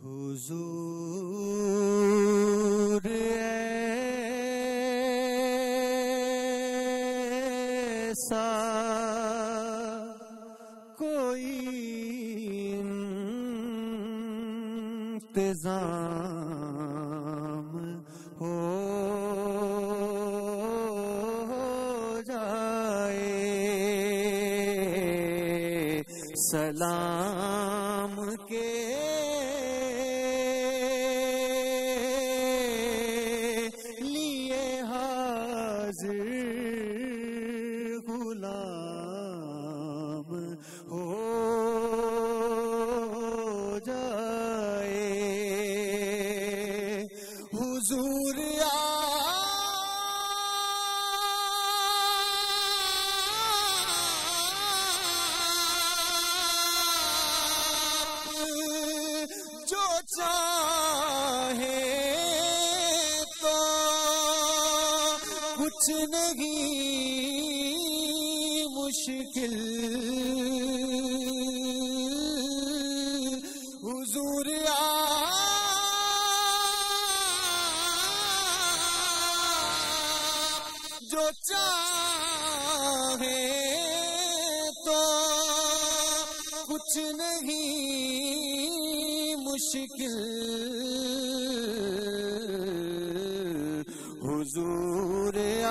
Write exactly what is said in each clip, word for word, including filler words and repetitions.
حضور ایسا کوئی انتظام ہو جائے سلام کے لیے حاضر غلام ہو جائے حضور چاہے تو کچھ نہیں مشکل حضور آپ جو چاہے تو کچھ نہیں مشکل حضور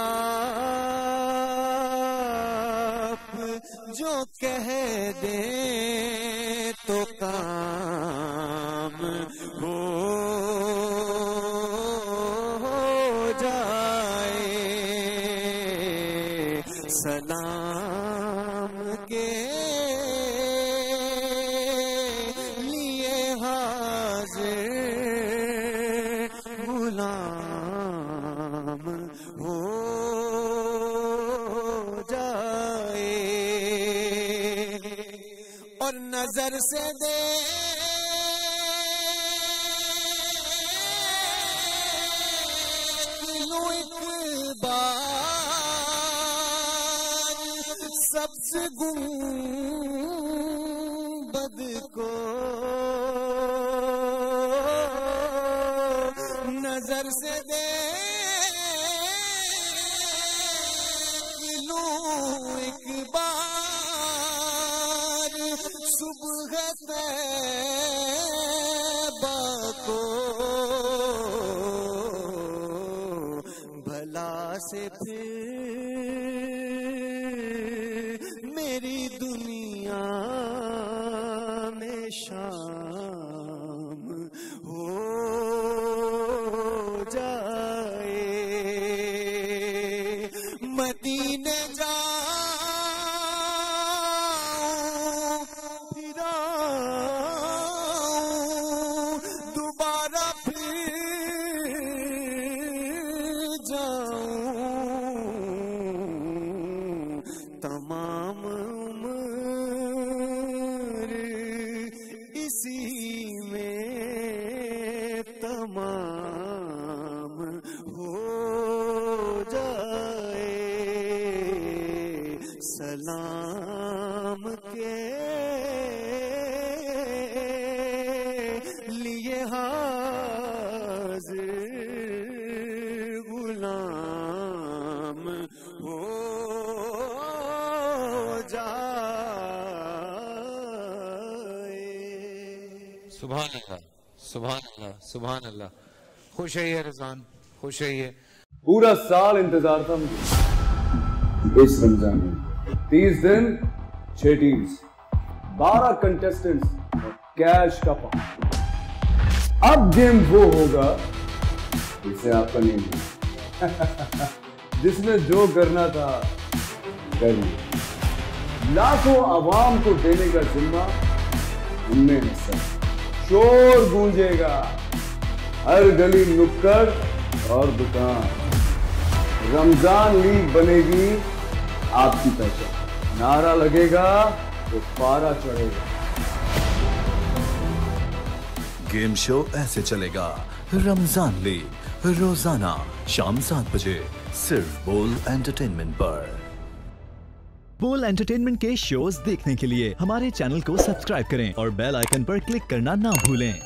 آپ جو کہہ دیں تو کام ہو جائے سلام کے لیے حاضر غلام ہو جائے اور نظر سے دے لوں ایک بار سبز گنبد کو نظر سے دے لوں ایک بار صبح طیبہ کو بھلا سے پھر میری دنیا میں شام ہو جائے مدینے جاؤں پھر آؤں دوبارہ پھر جاؤں تمام عمر اسی میں تمام ہو جائے سلام کے لیے حاضر غلام ہو جائے سبحان اللہ سبحان اللہ سبحان اللہ خوش ہے یہ رمضان خوش ہے یہ پورا سال انتظار تھا مجھے اس رمضان میں تیس دن چھ ٹیمز بارہ کنٹیسٹنٹس اور کیش کا پاؤں اب گیم وہ ہوگا جسے آپ کا نہیں ہے جس میں جو کرنا تھا کر لیا لاکھوں عوام کو دینے کا ذمہ ہم نے حصہ شور گونجے گا ہر گلی نکڑ اور دکان رمضان لیگ بنے گی آپ کی پہچان نعرہ لگے گا تو پارا چڑھے گا گیم شو ایسے چلے گا رمضان لیگ روزانہ شام سات بجے صرف بول انٹرٹینمنٹ پر بول انٹرٹینمنٹ کے شوز دیکھنے کے لیے ہمارے چینل کو سبسکرائب کریں اور بیل آئیکن پر کلک کرنا نہ بھولیں